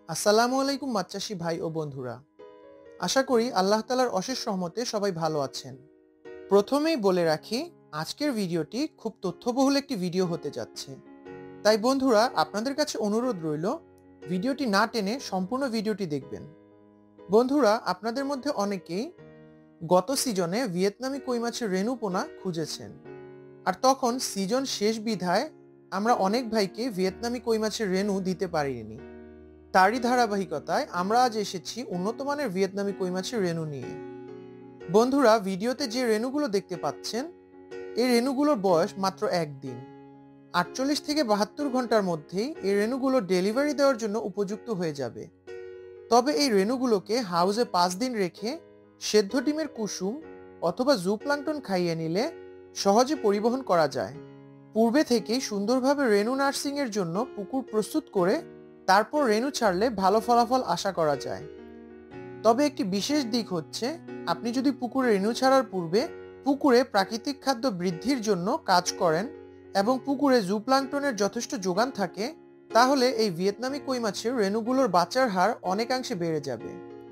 আসসালামু আলাইকুম মাছচাষী ভাই ও বন্ধুরা। আশা করি আল্লাহ তাআলার অশেষ রহমতে সবাই ভালো আছেন। প্রথমেই বলে রাখি, আজকের ভিডিওটি খুব তথ্যবহুল একটি ভিডিও হতে যাচ্ছে। তাই বন্ধুরা, আপনাদের কাছে অনুরোধ রইল ভিডিওটি না টেনে সম্পূর্ণ ভিডিওটি দেখবেন। বন্ধুরা, আপনাদের মধ্যে অনেকেই গত সিজনে ভিয়েতনামি কই মাছের রেণু পোনা খুঁজেছেন, আর তখন সিজন শেষ বিধায় আমরা অনেক ভাইকে ভিয়েতনামি কই মাছের রেণু দিতে পারিনি। তারই ধারাবাহিকতায় আমরা আজ এসেছি উন্নত মানের ভিয়েতনামি কই মাছের রেণু নিয়ে। বন্ধুরা, ভিডিওতে যে রেণুগুলো দেখতে পাচ্ছেন, এই রেণুগুলোর বয়স মাত্র একদিন। 48 থেকে 72 ঘন্টার মধ্যেই এই রেণুগুলো ডেলিভারি দেওয়ার জন্য উপযুক্ত হয়ে যাবে। তবে এই রেণুগুলোকে হাউসে 5 দিন রেখে সেদ্ধ ডিমের কুসুম অথবা জুপ্লাঙ্কটন খাইয়ে নিলে সহজে পরিবহন করা যায়। পূর্বে থেকেই সুন্দরভাবে রেণু নার্সিং এর জন্য পুকুর প্রস্তুত করে তারপর রেণু ছাড়লে ভালো ফলাফল আশা করা যায়। তবে একটি বিশেষ দিক হচ্ছে, আপনি যদি পুকুরে রেণু ছাড়ার পূর্বে পুকুরে প্রাকৃতিক খাদ্য বৃদ্ধির জন্য কাজ করেন এবং পুকুরে জুপ্লাঙ্কটনের যথেষ্ট যোগান থাকে, তাহলে এই ভিয়েতনামি কই মাছের রেণুগুলোর বাঁচার হার অনেকাংশে বেড়ে যাবে।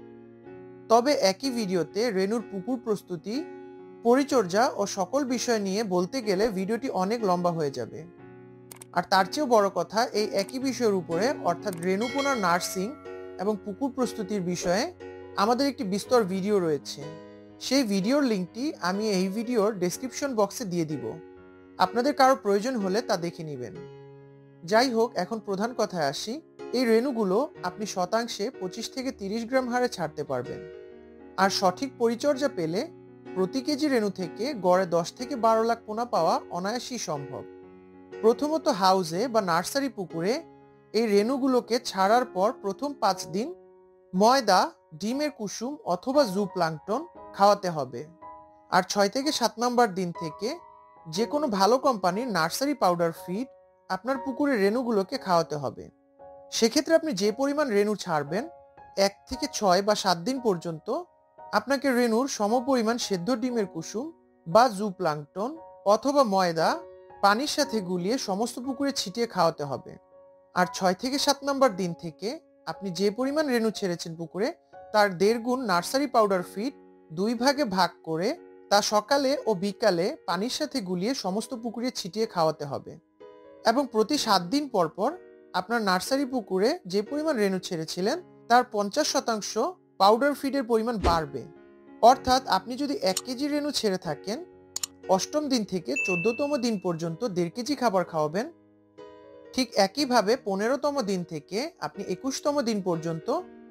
তবে একই ভিডিওতে রেণুর পুকুর প্রস্তুতি, পরিচর্যা ও সকল বিষয় নিয়ে বলতে গেলে ভিডিওটি অনেক লম্বা হয়ে যাবে। আর তার চেয়েও বড় কথা, এই একই বিষয়ের উপরে অর্থাৎ রেণু পোনার নার্সিং এবং পুকুর প্রস্তুতির বিষয়ে আমাদের একটি বিস্তর ভিডিও রয়েছে। সেই ভিডিওর লিঙ্কটি আমি এই ভিডিওর ডেসক্রিপশন বক্সে দিয়ে দিব। আপনাদের কারো প্রয়োজন হলে তা দেখে নেবেন। যাই হোক, এখন প্রধান কথায় আসি। এই রেণুগুলো আপনি শতাংশে 25 থেকে 30 গ্রাম হারে ছাড়তে পারবেন। আর সঠিক পরিচর্যা পেলে প্রতি কেজি রেণু থেকে গড়ে 10 থেকে 12 লাখ পোনা পাওয়া অনায়াসই সম্ভব। প্রথমত হাউসে বা নার্সারি পুকুরে এই রেণুগুলোকে ছাড়ার পর প্রথম 5 দিন ময়দা, ডিমের কুসুম অথবা জুপ্লাঙ্কটন খাওয়াতে হবে। আর 6 থেকে 7 নম্বর দিন থেকে যে কোনো ভালো কোম্পানির নার্সারি পাউডার ফিড আপনার পুকুরের রেণুগুলোকে খাওয়াতে হবে। সেক্ষেত্রে আপনি যে পরিমাণ রেণু ছাড়বেন, 1 থেকে 6 বা 7 দিন পর্যন্ত আপনাকে রেণুর সমপরিমাণ সেদ্ধ ডিমের কুসুম বা জুপ্লাঙ্কটন অথবা ময়দা পানির সাথে গুলিয়ে সমস্ত পুকুরে ছিটিয়ে খাওয়াতে হবে। আর 6 থেকে 7 নম্বর দিন থেকে আপনি যে পরিমাণ রেণু ছেড়েছেন পুকুরে, তার 1.5 গুণ নার্সারি পাউডার ফিড 2 ভাগে ভাগ করে তা সকালে ও বিকালে পানির সাথে গুলিয়ে সমস্ত পুকুরে ছিটিয়ে খাওয়াতে হবে। এবং প্রতি 7 দিন পর পর আপনার নার্সারি পুকুরে যে পরিমাণ রেণু ছেড়েছিলেন, তার 50% পাউডার ফিডের পরিমাণ বাড়বে। অর্থাৎ আপনি যদি 1 কেজি রেণু ছেড়ে থাকেন, 8ম দিন থেকে 14তম দিন পর্যন্ত 1.5 কেজি খাবার খাওয়াবেন। ঠিক একইভাবে 15তম দিন থেকে আপনি 21তম দিন পর্যন্ত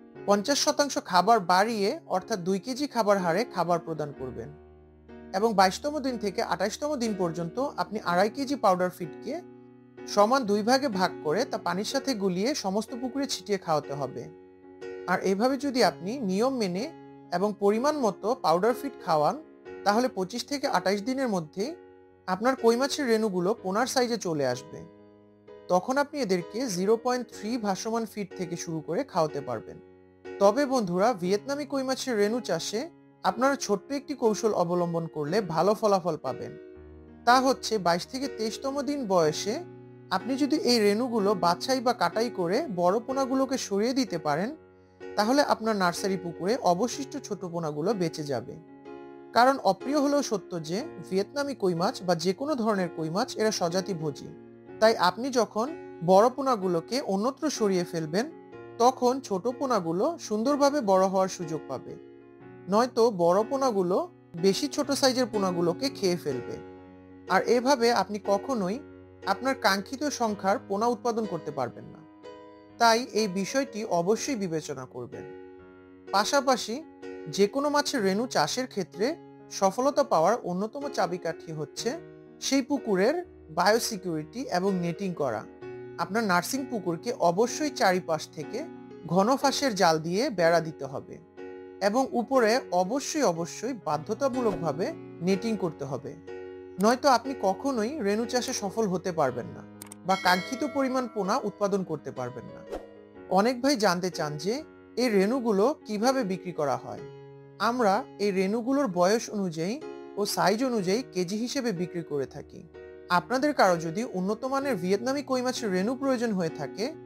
50% খাবার বাড়িয়ে অর্থাৎ 2 কেজি খাবার হারে খাবার প্রদান করবেন। এবং 22তম দিন থেকে 28তম দিন পর্যন্ত আপনি 2.5 কেজি পাউডার ফিডকে সমান 2 ভাগে ভাগ করে তা পানির সাথে গুলিয়ে সমস্ত পুকুরে ছিটিয়ে খাওয়াতে হবে। আর এভাবে যদি আপনি নিয়ম মেনে এবং পরিমাণ মতো পাউডার ফিড খাওয়ান, তাহলে 25 থেকে 28 দিনের মধ্যে আপনার কই মাছের রেণুগুলো পোনার সাইজে চলে আসবে। তখন আপনি এদেরকে 0.3 ভাসমান ফিট থেকে শুরু করে খাওয়াতে পারবেন। তবে বন্ধুরা, ভিয়েতনামি কই মাছের রেণু চাষে আপনারা ছোট্ট একটি কৌশল অবলম্বন করলে ভালো ফলাফল পাবেন। তা হচ্ছে 22 থেকে 23তম দিন বয়সে আপনি যদি এই রেণুগুলো বাছাই বা কাটাই করে বড় পোনাগুলোকে সরিয়ে দিতে পারেন, তাহলে আপনার নার্সারি পুকুরে অবশিষ্ট ছোট পোনাগুলো বেঁচে যাবে। কারণ অপ্রিয় হলেও সত্য যে ভিয়েতনামি কই মাছ বা যে কোনো ধরনের কই মাছ এরা স্বজাতিভোজী। তাই আপনি যখন বড় পোনাগুলোকে অন্যত্র সরিয়ে ফেলবেন, তখন ছোট পোনাগুলো সুন্দরভাবে বড় হওয়ার সুযোগ পাবে। নয়তো বড় পোনাগুলো বেশি ছোট সাইজের পোনাগুলোকে খেয়ে ফেলবে। আর এভাবে আপনি কখনোই আপনার কাঙ্ক্ষিত সংখ্যার পোনা উৎপাদন করতে পারবেন না। তাই এই বিষয়টি অবশ্যই বিবেচনা করবেন। পাশাপাশি যে কোনো মাছের রেণু চাষের ক্ষেত্রে সফলতা পাওয়ার অন্যতম চাবিকাঠি হচ্ছে সেই পুকুরের বায়োসিকিউরিটি এবং নেটিং করা। আপনার নার্সিং পুকুরকে অবশ্যই চারিপাশ থেকে ঘন ফাঁসের জাল দিয়ে বেড়া দিতে হবে এবং উপরে অবশ্যই বাধ্যতামূলকভাবে নেটিং করতে হবে। নয়তো আপনি কখনোই রেণু চাষে সফল হতে পারবেন না বা কাঙ্ক্ষিত পরিমাণ পোনা উৎপাদন করতে পারবেন না। অনেক ভাই জানতে চান যে এই রেণুগুলো কিভাবে বিক্রি করা হয়। আমরা এই রেণুগুলোর বয়স অনুযায়ী ও সাইজ অনুযায়ী কেজি হিসেবে বিক্রি করে থাকি। আপনাদের কারো যদি উন্নত মানের ভিয়েতনামি কই মাছের রেণু প্রয়োজন হয়ে থাকে,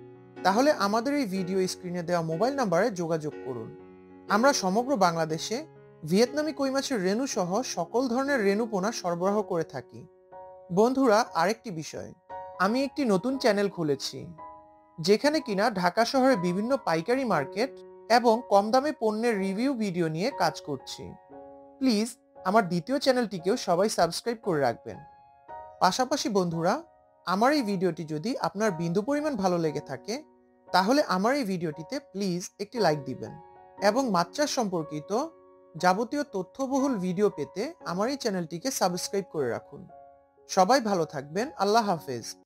তাহলে আমাদের এই ভিডিও স্ক্রিনে দেওয়া মোবাইল নাম্বারে যোগাযোগ করুন। আমরা সমগ্র বাংলাদেশে ভিয়েতনামি কই মাছের রেণু সহ সকল ধরনের রেণু পোনা সরবরাহ করে থাকি। বন্ধুরা, আরেকটি বিষয়, আমি একটি নতুন চ্যানেল খুলেছি, যেখানে কিনা ঢাকা শহরের বিভিন্ন পাইকারি মার্কেট এবং কম দামে পণ্যের রিভিউ ভিডিও নিয়ে কাজ করছি। প্লিজ আমার দ্বিতীয় চ্যানেলটিকেও সবাই সাবস্ক্রাইব করে রাখবেন। পাশাপাশি বন্ধুরা, আমার এই ভিডিওটি যদি আপনার বিন্দু পরিমাণ ভালো লেগে থাকে, তাহলে আমার এই ভিডিওটিতে প্লিজ একটি লাইক দিবেন এবং মাছ চাষ সম্পর্কিত যাবতীয় তথ্যবহুল ভিডিও পেতে আমার এই চ্যানেলটিকে সাবস্ক্রাইব করে রাখুন। সবাই ভালো থাকবেন। আল্লাহ হাফেজ।